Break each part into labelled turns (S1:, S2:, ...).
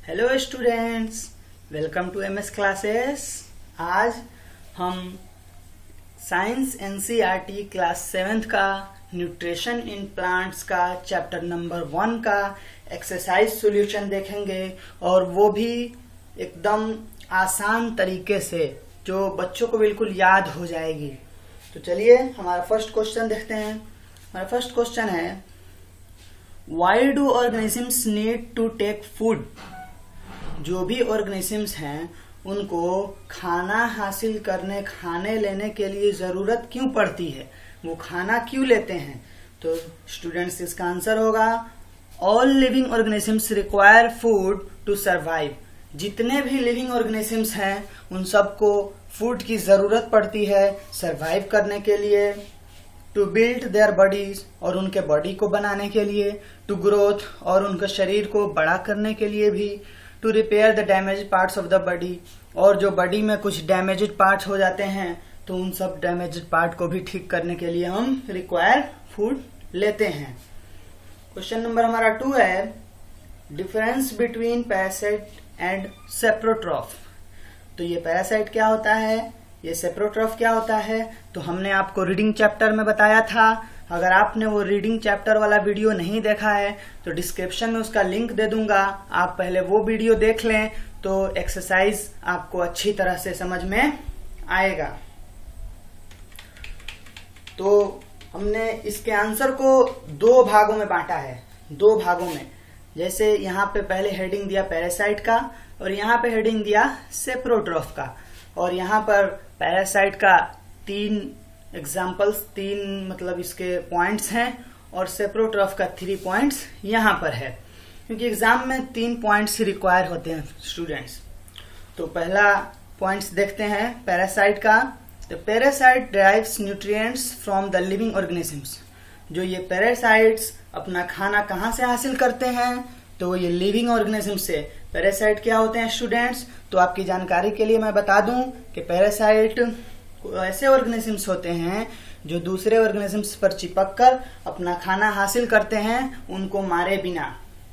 S1: Hello students, welcome to MS classes. आज हम science NCERT class 7th का nutrition in plants का chapter number 1 का एक्सरसाइज सॉल्यूशन देखेंगे, और वो भी एकदम आसान तरीके से जो बच्चों को बिल्कुल याद हो जाएगी। तो चलिए हमारा फर्स्ट क्वेश्चन देखते हैं। हमारा फर्स्ट क्वेश्चन है, why do organisms need to take food? जो भी ऑर्गेनिजम्स हैं उनको खाना हासिल करने, खाने लेने के लिए जरूरत क्यों पड़ती है, वो खाना क्यों लेते हैं? तो स्टूडेंट्स इसका आंसर होगा, all living organisms require food to survive. जितने भी लिविंग ऑर्गेनिजम्स हैं उन सबको फूड की जरूरत पड़ती है सर्वाइव करने के लिए, टू बिल्ड देयर बॉडीज और उनके बॉडी को बनाने के लिए, टू ग्रोथ और उनके शरीर को बड़ा करने के लिए भी, to repair the damage parts of the body और जो बॉडी में कुछ डैमेज्ड पार्ट्स हो जाते हैं तो उन सब डैमेज्ड पार्ट को भी ठीक करने के लिए हम रिक्वायर फूड लेते हैं। क्वेश्चन नंबर हमारा 2 है, difference between parasite and saprotroph. तो ये पैरासाइट क्या होता है, ये सेप्रोट्रॉफ क्या होता है, तो हमने आपको रीडिंग चैप्टर में बताया था। अगर आपने वो रीडिंग चैप्टर वाला वीडियो नहीं देखा है तो डिस्क्रिप्शन में उसका लिंक दे दूंगा, आप पहले वो वीडियो देख लें तो एक्सरसाइज आपको अच्छी तरह से समझ में आएगा। तो हमने इसके आंसर को 2 भागों में बांटा है, 2 भागों में। जैसे यहाँ पे पहले हेडिंग दिया पैरासाइट का और यहाँ पे हेडिंग दिया सेप्रोट्रॉफ का, और यहाँ पर पैरासाइट का 3 एग्जाम्पल्स, 3 मतलब इसके पॉइंट्स हैं, और सेप्रोट्रॉफ का 3 पॉइंट्स यहाँ पर है, क्योंकि एग्जाम में 3 पॉइंट्स रिक्वायर होते हैं स्टूडेंट्स। तो पहला पॉइंट्स देखते हैं पैरासाइट का। तो parasite derives nutrients from the living organisms. जो ये पैरासाइट्स अपना खाना कहाँ से हासिल करते हैं, तो ये लिविंग ऑर्गेनिज्म से। पैरासाइट क्या होते हैं स्टूडेंट्स? तो आपकी जानकारी के लिए मैं बता दूं कि पैरासाइट ऐसे ऑर्गेनिजम्स होते हैं जो दूसरे ऑर्गेनिजम्स पर चिपक कर अपना खाना हासिल करते हैं, उनको मारे बिना।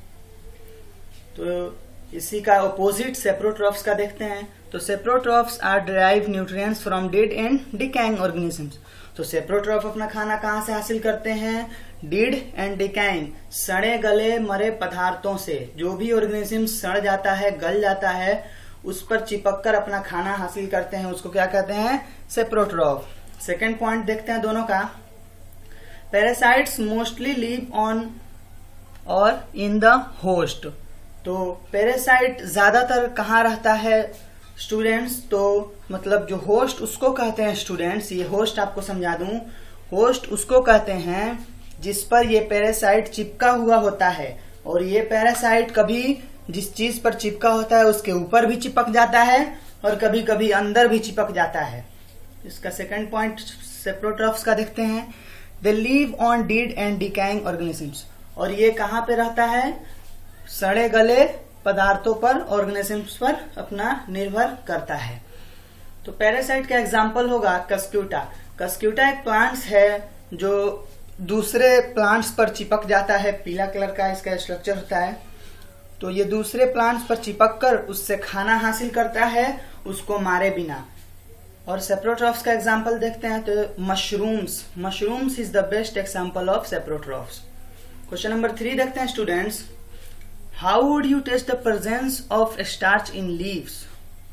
S1: तो इसी का ऑपोजिट सेप्रोट्रॉफ्स का देखते हैं। तो saprotrophs are derive nutrients from dead and decaying organisms. तो सेप्रोट्रॉफ अपना खाना कहाँ से हासिल करते हैं? डेड एंड डिकैइंग, सड़े गले मरे पदार्थों से। जो भी ऑर्गेनिज्म सड़ जाता है, गल जाता है, उस पर चिपक कर अपना खाना हासिल करते हैं, उसको क्या कहते हैं? सेप्रोट्रॉफ। सेकेंड पॉइंट देखते हैं दोनों का। पैरासाइट्स मोस्टली लिव ऑन और इन द होस्ट। तो पैरासाइट ज्यादातर कहाँ रहता है स्टूडेंट्स? तो मतलब जो होस्ट उसको कहते हैं स्टूडेंट्स, ये होस्ट आपको समझा दूं, होस्ट उसको कहते हैं जिस पर ये पैरासाइट चिपका हुआ होता है, और ये पैरासाइट कभी जिस चीज पर चिपका होता है उसके ऊपर भी चिपक जाता है और कभी कभी अंदर भी चिपक जाता है। इसका सेकंड पॉइंट सेप्रोट्रॉफ्स का देखते हैं। They live on dead and decaying organisms. और ये कहाँ पे रहता है? सड़े गले पदार्थों पर, ऑर्गेनिजम्स पर अपना निर्भर करता है। तो पैरासाइट का एग्जाम्पल होगा कस्क्यूटा। कस्क्यूटा एक प्लांट्स है जो दूसरे प्लांट्स पर चिपक जाता है, पीला कलर का इसका स्ट्रक्चर होता है। तो ये दूसरे प्लांट्स पर चिपक कर उससे खाना हासिल करता है, उसको मारे बिना। और सेप्रोट्रॉफ्स का एग्जाम्पल देखते हैं तो mushrooms. Mushrooms is the best example of saprotrophs. Question number 3 देखते हैं students. How would you test the presence of starch in leaves?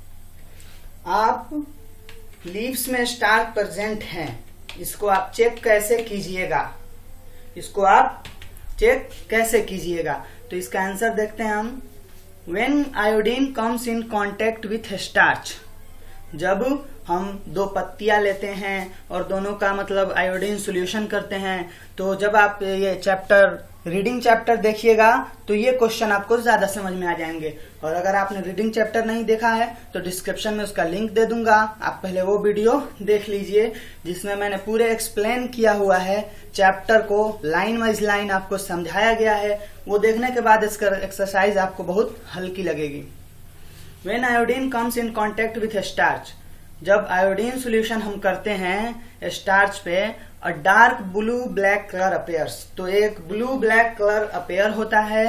S1: आप लीव्स में स्टार्च प्रेजेंट है, इसको आप चेक कैसे कीजिएगा? इसको आप चेक कैसे कीजिएगा? तो इसका आंसर देखते हैं हम। When iodine comes in contact with starch, जब हम 2 पत्तियां लेते हैं और दोनों का मतलब आयोडीन सॉल्यूशन करते हैं, तो जब आप ये चैप्टर रीडिंग चैप्टर देखिएगा तो ये क्वेश्चन आपको ज्यादा समझ में आ जाएंगे। और अगर आपने रीडिंग चैप्टर नहीं देखा है तो डिस्क्रिप्शन में उसका लिंक दे दूंगा, आप पहले वो वीडियो देख लीजिए जिसमें मैंने पूरे एक्सप्लेन किया हुआ है चैप्टर को, लाइन वाइज लाइन आपको समझाया गया है। वो देखने के बाद इसका एक्सरसाइज आपको बहुत हल्की लगेगी। When iodine comes in contact with starch, जब आयोडीन सोल्यूशन हम करते हैं स्टार्च पे, a dark blue black colour appears. तो एक ब्लू ब्लैक कलर अपेयर होता है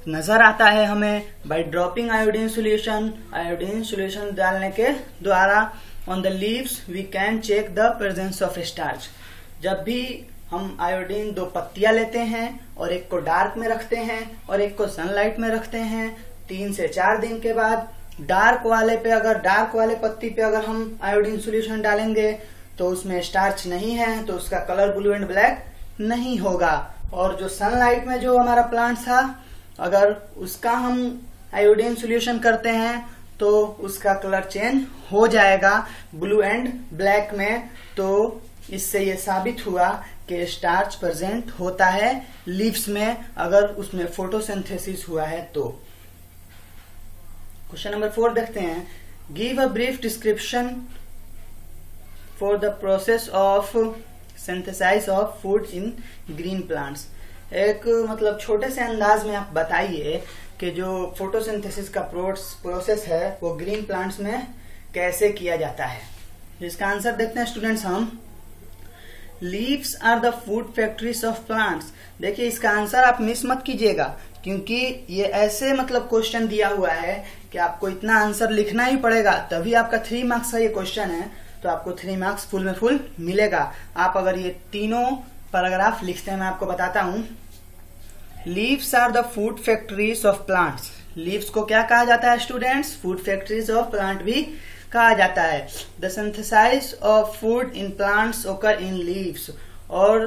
S1: नजर आता है हमें by dropping iodine solution. Iodine solution डालने के द्वारा on the leaves we can check the presence of starch. जब भी हम आयोडीन 2 पत्तियां लेते हैं और एक को डार्क में रखते हैं और एक को सनलाइट में रखते हैं, 3 से 4 दिन के बाद डार्क वाले पत्ती पे अगर हम आयोडीन सोल्यूशन डालेंगे तो उसमें स्टार्च नहीं है, तो उसका कलर ब्लू एंड ब्लैक नहीं होगा। और जो सनलाइट में जो हमारा प्लांट था, अगर उसका हम आयोडीन सोल्यूशन करते हैं तो उसका कलर चेंज हो जाएगा ब्लू एंड ब्लैक में। तो इससे ये साबित हुआ कि स्टार्च प्रेजेंट होता है लीव्स में अगर उसमें फोटोसिंथेसिस हुआ है तो। क्वेश्चन नंबर 4 देखते हैं। Give a brief description for the process of synthesize of food in green plants. एक मतलब छोटे से अंदाज में आप बताइए कि जो फोटोसिंथेसिस का प्रोसेस है वो ग्रीन प्लांट्स में कैसे किया जाता है। इसका आंसर देखते हैं स्टूडेंट्स हम। Leaves are the food factories of plants. देखिए इसका आंसर आप मिस मत कीजिएगा, क्योंकि ये ऐसे मतलब क्वेश्चन दिया हुआ है कि आपको इतना आंसर लिखना ही पड़ेगा, तभी आपका 3 मार्क्स का ये क्वेश्चन है, तो आपको 3 मार्क्स फुल में फुल मिलेगा। आप अगर ये तीनों पैराग्राफ लिखते हैं, मैं आपको बताता हूं। Leaves are the food factories of plants. Leaves को क्या कहा जाता है students? Food factories of plant भी कहा जाता है। The synthesize of food in plants occur in leaves. और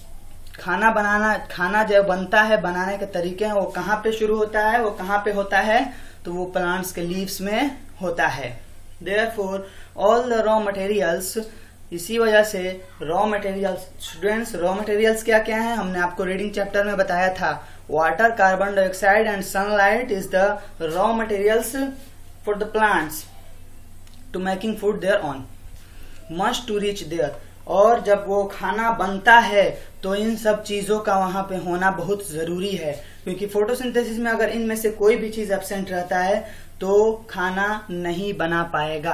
S1: खाना जो बनता है, बनाने के तरीके हैं, वो कहाँ पे शुरू होता है, वो कहाँ पे होता है, तो वो प्लांट्स के लीव्स में होता है। Therefore all the raw materials, इसी वजह से raw materials, students raw materials क्या क्या है हमने आपको रीडिंग चैप्टर में बताया था। Water, carbon dioxide and sunlight is the raw materials for the plants to making food there on, must to reach there. और जब वो खाना बनता है तो इन सब चीजों का वहां पे होना बहुत जरूरी है, क्योंकि फोटोसिंथेसिस में अगर इनमें से कोई भी चीज एब्सेंट रहता है तो खाना नहीं बना पाएगा।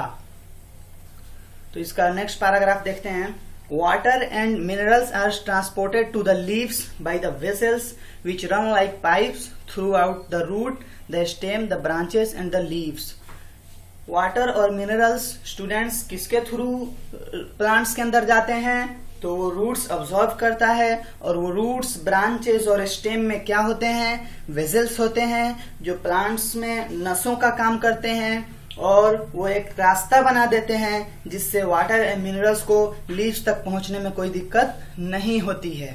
S1: तो इसका नेक्स्ट पैराग्राफ देखते हैं। Water and minerals are transported to the leaves by the vessels which run like pipes throughout the root, the stem, the branches and the leaves. Water और मिनरल्स स्टूडेंट्स किसके through plants के अंदर जाते हैं? तो वो roots absorb करता है, और वो रूट्स, ब्रांचेस और स्टेम में क्या होते हैं? वेजल्स होते हैं, जो प्लांट्स में नसों का काम करते हैं, और वो एक रास्ता बना देते हैं जिससे वाटर एंड मिनरल्स को लीव्स तक पहुंचने में कोई दिक्कत नहीं होती है।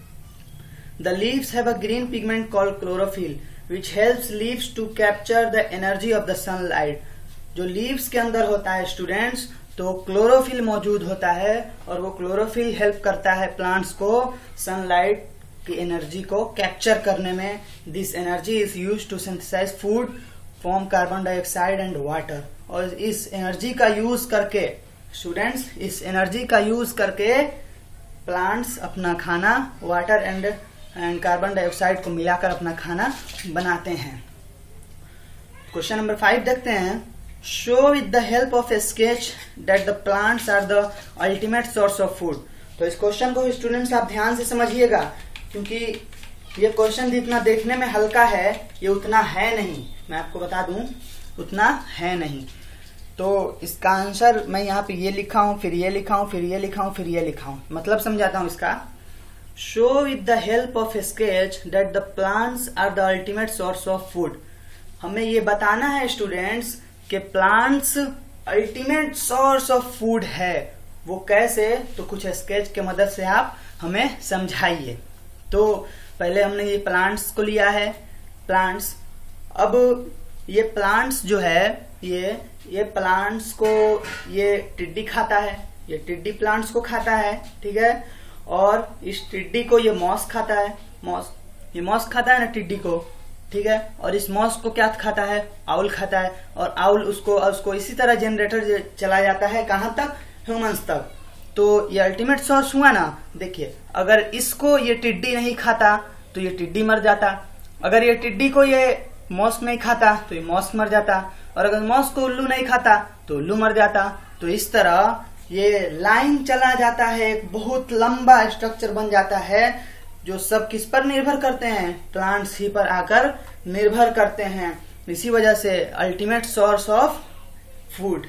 S1: The leaves have a green pigment called chlorophyll which helps leaves to capture the energy of the sunlight. जो लीव्स के अंदर होता है स्टूडेंट्स, तो क्लोरोफिल मौजूद होता है, और वो क्लोरोफिल हेल्प करता है प्लांट्स को सनलाइट की एनर्जी को कैप्चर करने में। This energy is used to synthesize food from carbon dioxide and water. और इस एनर्जी का यूज करके स्टूडेंट्स, इस एनर्जी का यूज करके प्लांट्स अपना खाना वाटर एंड कार्बन डाइऑक्साइड को मिलाकर अपना खाना बनाते हैं। क्वेश्चन नंबर 5 देखते हैं। Show with the help of a sketch that the plants are the ultimate source of food। तो इस क्वेश्चन को स्टूडेंट्स आप ध्यान से समझिएगा, क्योंकि ये क्वेश्चन जितना देखने में हल्का है ये उतना है नहीं, मैं आपको बता दूं उतना है नहीं। तो इसका आंसर मैं यहाँ पे ये लिखा हूं, फिर ये लिखा हूं, फिर ये लिखा हूं, फिर ये लिखा हूं। मतलब समझाता हूं इसका। Show with the help of a sketch that the plants are the ultimate source of food। हमें ये बताना है स्टूडेंट्स कि plants ultimate source of food है। वो कैसे? तो कुछ स्केच के मदद से आप हमें समझाइए। तो पहले हमने ये प्लांट्स को लिया है, प्लांट्स। अब ये प्लांट्स जो है, ये प्लांट्स को ये टिड्डी खाता है, ये टिड्डी प्लांट्स को खाता है, ठीक है। और इस टिड्डी को ये मॉस खाता है, ये मॉस खाता है ना टिड्डी को, ठीक है। और इस मॉस को क्या खाता है? आउल खाता है। और आउल उसको इसी तरह जनरेटर चला जाता है कहां तक? ह्यूमंस तक। तो ये अल्टीमेट सोर्स हुआ ना। देखिए, अगर इसको ये टिड्डी नहीं खाता तो ये टिड्डी मर जाता, अगर ये टिड्डी को ये मॉस नहीं खाता तो ये मॉस मर जाता, और अगर मॉस को उल्लू नहीं खाता तो उल्लू मर जाता। तो इस तरह ये लाइन चला जाता है, एक बहुत लंबा स्ट्रक्चर बन जाता है जो सब किस पर निर्भर करते हैं, प्लांट्स ही पर आकर निर्भर करते हैं। इसी वजह से अल्टीमेट सोर्स ऑफ फूड।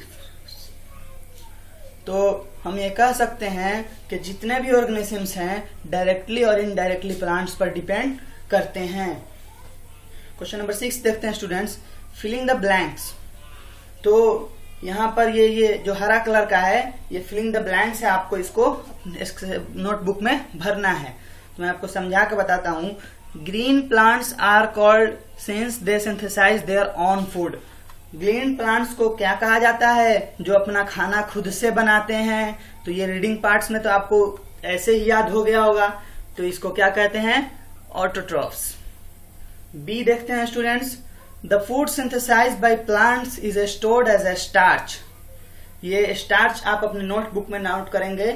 S1: तो हम ये कह सकते हैं कि जितने भी ऑर्गेनिजम्स हैं डायरेक्टली और इनडायरेक्टली प्लांट्स पर डिपेंड करते हैं। क्वेश्चन नंबर 6 देखते हैं स्टूडेंट्स, फिलिंग द ब्लैंक्स। तो यहाँ पर ये जो हरा कलर का है ये फिलिंग द ब्लैंक्स है, आपको इसको नोटबुक में भरना है। तो मैं आपको समझा के बताता हूँ। Green plants are called since they synthesize their own food. Green plants को क्या कहा जाता है, जो अपना खाना खुद से बनाते हैं। तो ये रीडिंग पार्ट्स में तो आपको ऐसे ही याद हो गया होगा। तो इसको क्या कहते हैं, ऑटोट्रॉफ्स। बी देखते हैं students, the food synthesized by plants is stored as a starch. ये स्टार्च आप अपने नोटबुक में नोट करेंगे,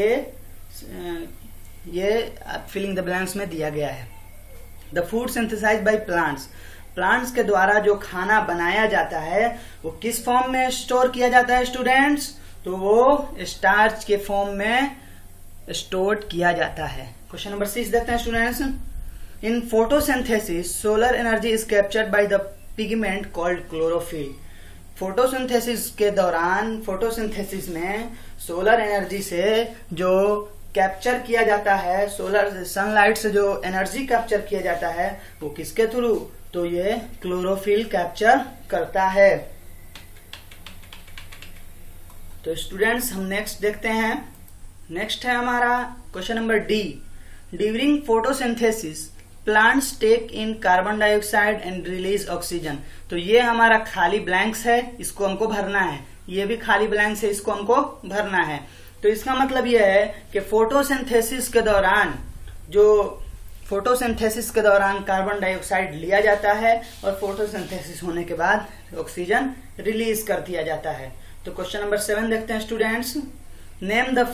S1: ये फिलिंग द ब्लैंक्स में दिया गया है। The food synthesized by plants, plants के द्वारा जो खाना बनाया जाता है वो किस फॉर्म में स्टोर किया जाता है स्टूडेंट्स, तो वो स्टार्च के फॉर्म में स्टोर किया जाता है। क्वेश्चन नंबर 6 देखते हैं students, in photosynthesis solar energy is captured by the pigment called chlorophyll. Photosynthesis के दौरान, फोटोसिंथेसिस में सोलर एनर्जी से जो कैप्चर किया जाता है, सोलर सनलाइट से जो एनर्जी कैप्चर किया जाता है वो किसके थ्रू, तो ये क्लोरोफिल कैप्चर करता है। तो स्टूडेंट्स हम नेक्स्ट देखते हैं। नेक्स्ट है हमारा question number D, during photosynthesis plants take in carbon dioxide and release oxygen. तो ये हमारा खाली ब्लैंक्स है, इसको हमको भरना है। ये भी खाली ब्लैंक्स है, इसको हमको भरना है। तो इसका मतलब यह है कि फोटोसिंथेसिस के दौरान कार्बन डाइऑक्साइड लिया जाता है और फोटोसिंथेसिस होने के बाद ऑक्सीजन रिलीज कर दिया जाता है। तो क्वेश्चन नंबर 7 देखते हैं students, name the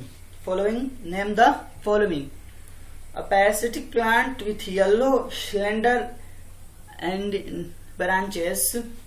S1: following a parasitic plant with yellow slender and branches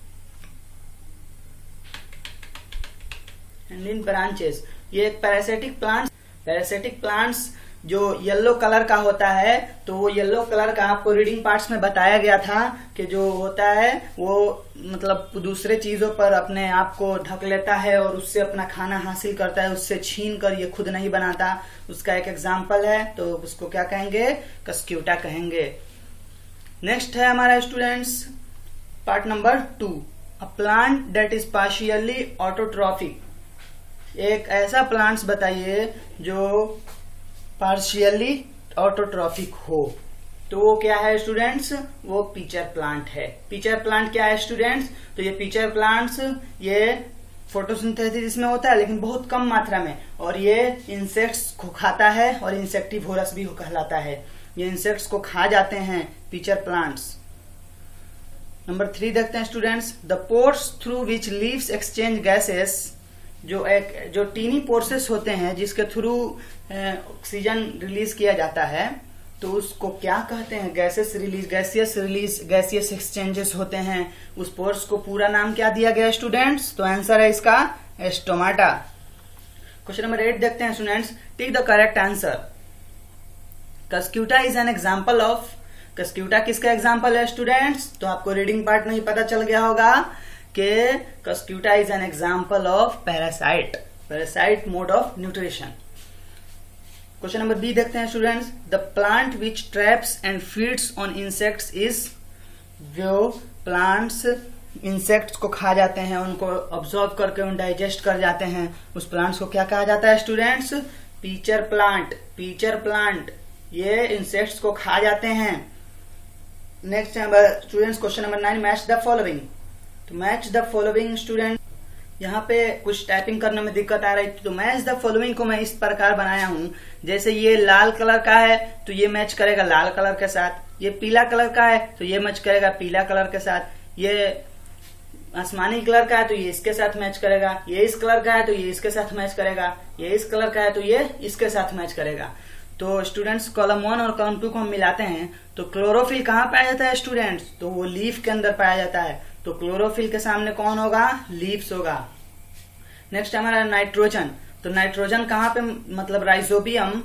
S1: ये एक पैरासिटिक प्लांट्स जो येलो कलर का होता है। तो वो येलो कलर का आपको रीडिंग पार्ट्स में बताया गया था कि जो होता है वो मतलब दूसरे चीजों पर अपने आप को ढक लेता है और उससे अपना खाना हासिल करता है, उससे छीन कर ये खुद नहीं बनाता। उसका एक एग्जाम्पल है, तो उसको क्या कहेंगे, कस्क्यूटा कहेंगे। नेक्स्ट है हमारा students part number 2, a plant that is partially autotrophic. एक ऐसा प्लांट्स बताइए जो पार्शियली ऑटोट्रॉफिक हो। तो वो क्या है स्टूडेंट्स, वो पीचर प्लांट है। पीचर प्लांट क्या है स्टूडेंट्स, तो ये पीचर प्लांट्स ये फोटोसिंथेसिस में होता है लेकिन बहुत कम मात्रा में, और ये इंसेक्ट्स को खाता है और इंसेक्टिवोरस भी कहलाता है। ये इंसेक्ट्स को खा जाते हैं पीचर प्लांट्स। नंबर 3 देखते हैं students, the pores through which leaves exchange gases. जो टीनी पोर्सेस होते हैं जिसके थ्रू ऑक्सीजन रिलीज किया जाता है, तो उसको क्या कहते हैं, गैसियस एक्सचेंजेस होते हैं। उस पोर्स को पूरा नाम क्या दिया गया स्टूडेंट्स, तो आंसर है इसका स्टोमाटा। क्वेश्चन नंबर 8 देखते हैं students, tick the correct answer. Cuscuta is an example of. Cuscuta किसका एग्जाम्पल है स्टूडेंट्स, तो आपको रीडिंग पार्ट में ही पता चल गया होगा कि cuscuta is an example of parasite mode of nutrition. Question number B देखते हैं students, the plant which traps and feeds on insects is. जो प्लांट्स इंसेक्ट्स को खा जाते हैं, उनको ऑब्जॉर्व करके उन डाइजेस्ट कर जाते हैं, उस प्लांट्स को क्या कहा जाता है स्टूडेंट्स, पीचर प्लांट। ये इंसेक्ट्स को खा जाते हैं। Next students question number 9, match the following. तो मैच द फॉलोइंग स्टूडेंट, यहाँ पे कुछ टाइपिंग करने में दिक्कत आ रही थी, तो मैच द फॉलोइंग को मैं इस प्रकार बनाया हूं, जैसे ये लाल कलर का है तो ये मैच करेगा लाल कलर के साथ, ये पीला कलर का है तो ये मैच करेगा पीला कलर के साथ, ये आसमानी कलर का है तो ये इसके साथ मैच करेगा, ये इस कलर का है तो ये इसके साथ मैच करेगा, ये इस कलर का है तो ये इसके साथ मैच करेगा। तो स्टूडेंट्स कॉलम 1 और कॉलम 2 को हम मिलाते हैं तो क्लोरोफिल कहाँ पाया जाता है स्टूडेंट्स, तो वो लीफ के अंदर पाया जाता है। तो क्लोरोफिल के सामने कौन होगा, लीव्स होगा। नेक्स्ट हमारा नाइट्रोजन। तो नाइट्रोजन कहाँ पे, मतलब राइजोबियम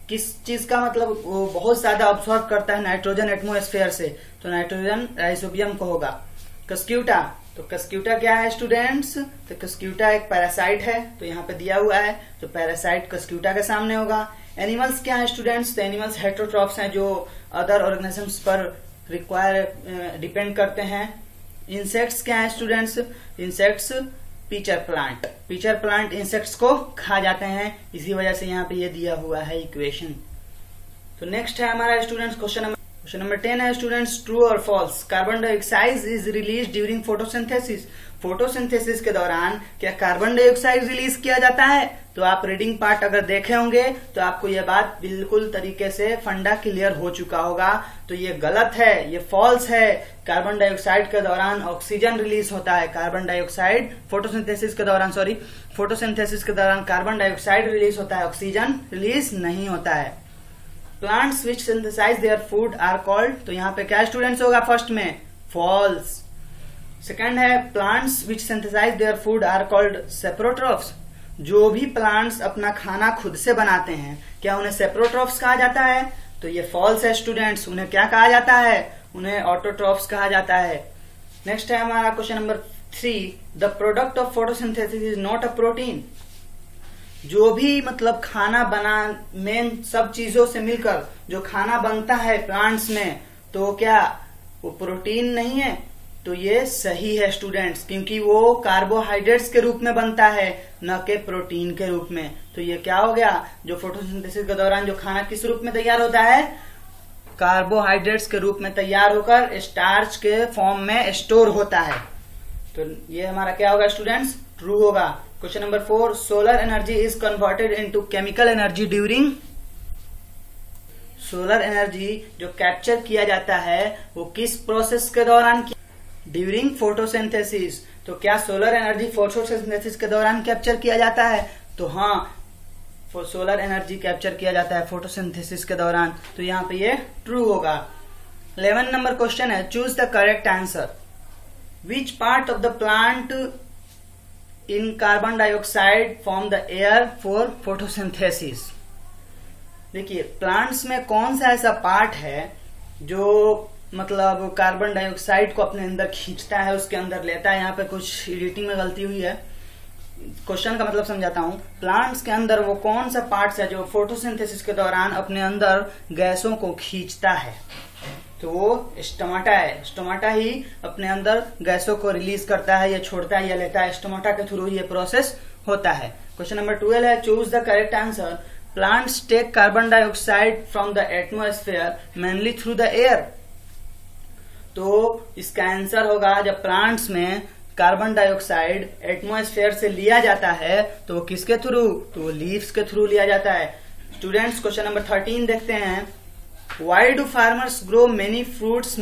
S1: किस चीज का मतलब वो बहुत ज्यादा ऑब्जॉर्व करता है नाइट्रोजन एटमोस्फेयर से, तो नाइट्रोजन राइजोबियम को होगा। कस्क्यूटा, तो कस्क्यूटा क्या है स्टूडेंट्स? तो कस्क्यूटा एक पैरासाइट है, तो यहाँ पे दिया हुआ है, तो पैरासाइट कस्क्यूटा के सामने होगा। एनिमल्स क्या है स्टूडेंट्स? तो एनिमल्स हेटेरोट्रॉफ्स हैं जो अदर ऑर्गेनिजम्स पर डिपेंड करते हैं। इंसेक्ट्स क्या है students? Insects pitcher plant, pitcher plant insects को खा जाते हैं, इसी वजह से यहाँ पे ये दिया हुआ है इक्वेशन। तो नेक्स्ट है हमारा स्टूडेंट्स क्वेश्चन नंबर 10 है स्टूडेंट्स, ट्रू और false. Carbon dioxide is release during photosynthesis. Photosynthesis के दौरान क्या कार्बन डाइऑक्साइड रिलीज किया जाता है? तो आप रीडिंग पार्ट अगर देखे होंगे तो आपको यह बात बिल्कुल तरीके से फंडा क्लियर हो चुका होगा। तो ये गलत है, ये फॉल्स है। कार्बन डाइऑक्साइड के दौरान ऑक्सीजन रिलीज होता है। कार्बन डाइऑक्साइड फोटोसिंथेसिस के दौरान फोटोसिंथेसिस के दौरान कार्बन डाइऑक्साइड रिलीज होता है, ऑक्सीजन रिलीज नहीं होता है। Plants which synthesize their food are called, तो यहाँ पे क्या स्टूडेंट्स होगा? फर्स्ट में फॉल्स। सेकंड है plants which synthesize their food are called saprotrophs. जो भी प्लांट्स अपना खाना खुद से बनाते हैं क्या उन्हें सेप्रोट्रॉफ्स कहा जाता है? तो ये फॉल्स है स्टूडेंट्स। उन्हें क्या कहा जाता है? उन्हें ऑटोट्रॉफ्स कहा जाता है। नेक्स्ट है हमारा question number 3, the product of photosynthesis is not a protein. जो भी मतलब खाना बना मेन सब चीजों से मिलकर जो खाना बनता है प्लांट्स में, तो क्या वो प्रोटीन नहीं है? तो ये सही है स्टूडेंट्स, क्योंकि वो कार्बोहाइड्रेट्स के रूप में बनता है, न कि प्रोटीन के रूप में। तो ये क्या हो गया? जो फोटोसिंथेसिस के दौरान जो खाना किस रूप में तैयार होता है? कार्बोहाइड्रेट्स के रूप में तैयार होकर स्टार्च के फॉर्म में स्टोर होता है। तो ये हमारा क्या होगा स्टूडेंट्स? ट्रू होगा। Question number 4, solar energy is converted into chemical energy during. Solar energy जो कैप्चर किया जाता है वो किस प्रोसेस के दौरान? During photosynthesis. तो क्या सोलर एनर्जी फोटोसिंथेसिस के दौरान कैप्चर किया जाता है? तो हाँ, सोलर एनर्जी कैप्चर किया जाता है फोटोसिंथेसिस के दौरान। तो यहाँ पे ये ट्रू होगा। 11 नंबर क्वेश्चन है, choose the correct answer. Which part of the plant in carbon dioxide form the air for photosynthesis. देखिए प्लांट्स में कौन सा ऐसा पार्ट है जो मतलब कार्बन डाइऑक्साइड को अपने अंदर खींचता है, उसके अंदर लेता है। यहाँ पे कुछ एडिटिंग में गलती हुई है, क्वेश्चन का मतलब समझाता हूँ। प्लांट्स के अंदर वो कौन सा पार्ट है जो फोटोसिंथेसिस के दौरान अपने अंदर गैसों को खींचता है? तो वो स्टोमाटा है। स्टोमाटा ही अपने अंदर गैसों को रिलीज करता है, या छोड़ता है या लेता है। स्टोमाटा के थ्रू ये प्रोसेस होता है। क्वेश्चन नंबर 12 है, choose the correct answer. Plants take carbon dioxide from the atmosphere mainly through the air. तो इसका आंसर होगा, जब प्लांट्स में कार्बन डाइऑक्साइड एटमॉस्फेयर से लिया जाता है तो वो किसके थ्रू? तो वो लीव्स के थ्रू लिया जाता है। स्टूडेंट्स क्वेश्चन नंबर 13 देखते हैं, why do farmers grow many fruits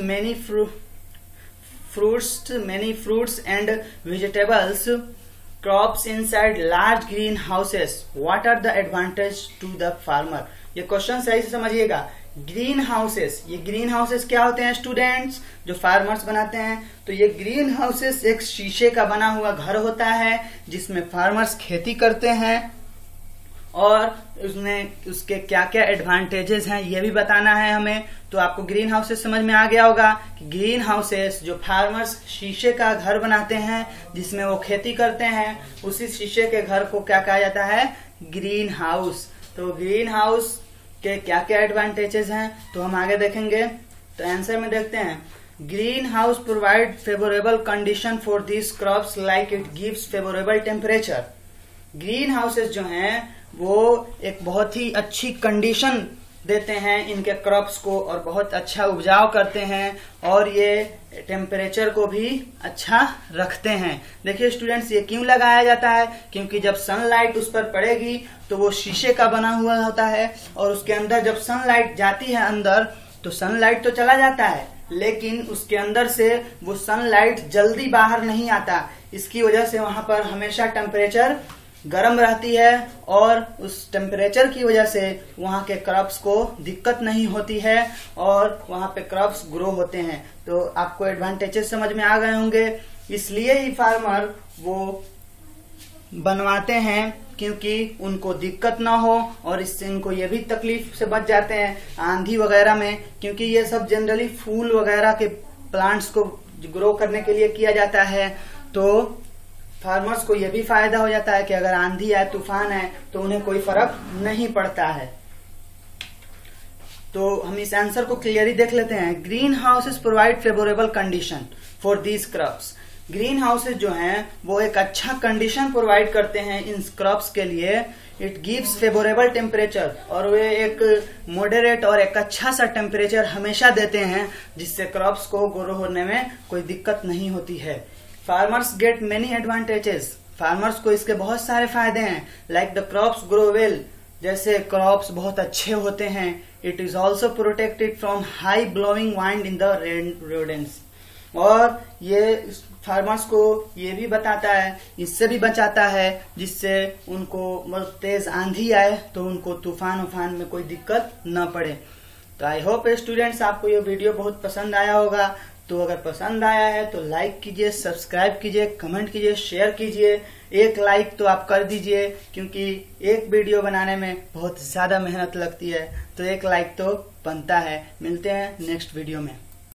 S1: and vegetables crops inside large greenhouses? What are the advantage to the farmer? ये क्वेश्चन सही से समझिएगा। ग्रीन हाउसेस, ये ग्रीन हाउसेस क्या होते हैं स्टूडेंट्स? जो फार्मर्स बनाते हैं। तो ये ग्रीन हाउसेस एक शीशे का बना हुआ घर होता है जिसमें फार्मर्स खेती करते हैं, और उसमें उसके क्या क्या एडवांटेजेस हैं ये भी बताना है हमें। तो आपको ग्रीन हाउसेस समझ में आ गया होगा कि ग्रीन हाउसेस जो फार्मर्स शीशे का घर बनाते हैं जिसमें वो खेती करते हैं, उसी शीशे के घर को क्या कहा जाता है? Greenhouse. तो ग्रीन हाउस के क्या क्या एडवांटेजेस हैं तो हम आगे देखेंगे। तो आंसर में देखते हैं, greenhouse provide favourable condition for this crops like it gives favourable temperature. Greenhouses जो हैं वो एक बहुत ही अच्छी कंडीशन देते हैं इनके क्रॉप्स को, और बहुत अच्छा उपजाऊ करते हैं, और ये टेम्परेचर को भी अच्छा रखते हैं। देखिए स्टूडेंट्स, ये क्यों लगाया जाता है? क्योंकि जब सनलाइट उस पर पड़ेगी तो वो शीशे का बना हुआ होता है, और उसके अंदर जब सनलाइट जाती है अंदर तो सनलाइट तो चला जाता है, लेकिन उसके अंदर से वो सनलाइट जल्दी बाहर नहीं आता। इसकी वजह से वहां पर हमेशा टेम्परेचर गर्म रहती है, और उस टेम्परेचर की वजह से वहां के क्रॉप्स को दिक्कत नहीं होती है, और वहां पे क्रॉप्स ग्रो होते हैं। तो आपको एडवांटेजेस समझ में आ गए होंगे। इसलिए ही फार्मर वो बनवाते हैं क्योंकि उनको दिक्कत ना हो और इससे इनको ये भी तकलीफ से बच जाते हैं आंधी वगैरह में, क्योंकि ये सब जनरली फूल वगैरह के प्लांट्स को ग्रो करने के लिए किया जाता है। तो फार्मर्स को यह भी फायदा हो जाता है कि अगर आंधी आए, तूफान आए तो उन्हें कोई फर्क नहीं पड़ता है। तो हम इस आंसर को क्लियरली देख लेते हैं। Greenhouses provide favourable condition for these crops. Greenhouses जो हैं वो एक अच्छा कंडीशन प्रोवाइड करते हैं इन क्रॉप्स के लिए। इट गिव्स फेवरेबल टेम्परेचर, और वे एक मॉडरेट और एक अच्छा सा टेम्परेचर हमेशा देते हैं जिससे क्रॉप्स को ग्रो होने में कोई दिक्कत नहीं होती है। Farmers get many advantages. Farmers को इसके बहुत सारे फायदे हैं। Like the crops grow well, जैसे क्रॉप्स बहुत अच्छे होते हैं। It is also protected from high blowing wind in the rodents, और ये फार्मर्स को ये भी बताता है, इससे भी बचाता है जिससे उनको तेज आंधी आए तो उनको तूफान उफान में कोई दिक्कत न पड़े। तो आई होप स्टूडेंट्स आपको ये वीडियो बहुत पसंद आया होगा। तो अगर पसंद आया है तो लाइक कीजिए, सब्सक्राइब कीजिए, कमेंट कीजिए, शेयर कीजिए। एक लाइक तो आप कर दीजिए, क्योंकि एक वीडियो बनाने में बहुत ज्यादा मेहनत लगती है, तो एक लाइक तो बनता है। मिलते हैं नेक्स्ट वीडियो में।